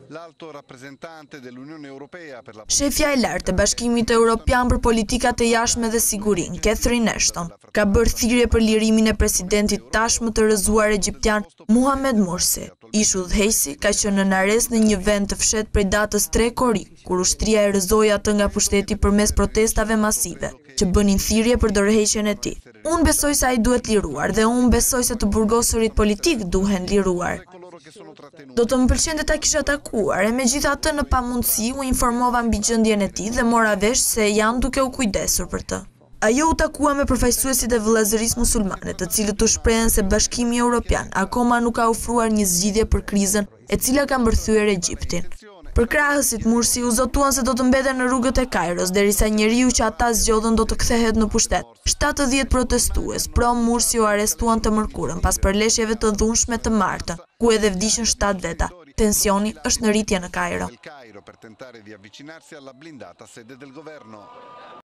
Shefja e lartë e Bashkimit Evropian për Politikat e Jashtme dhe Sigurinë, Catherine Ashton, ka bërë thirrje për lirimin e presidentit tashmë të rrëzuar egjiptian Mohamed Morsi. Ish udhëheqësi ka qenë në arrest në një vend të fshehtë prej datës 3 korrik, kur ushtria e rrëzoi atë nga pushteti përmes protestave masive që bënin thirrje për dorëheqjen e tij. Unë besoj se ai duhet liruar dhe unë besoj se të burgosurit politik duhen liruar. Do të më pëlqente ta kisha takuar, e megjithatë në pamundësi u informova mbi gjendjen e tij dhe mora vesh se janë duke u kujdesur për të. Ajo u takua me përfaqësuesit e vëllazërisë musulmane, të cilët u shprehen se Bashkimi Evropian akoma nuk ka ofruar një zgjidhje për krizën e cila ka mbërthyer Egjiptin. Përkrahësit Morsi u zotuan se do të mbeten në rrugët e Kairos derisa njeriu që ata zgjodhen do të kthehet në pushtet. 70 protestues pro Morsi u arrestuan të mërkurën pas përleshjeve të dhunshme të martën, ku edhe vdiqën 7 veta. Tensioni është në rritje në Kairo.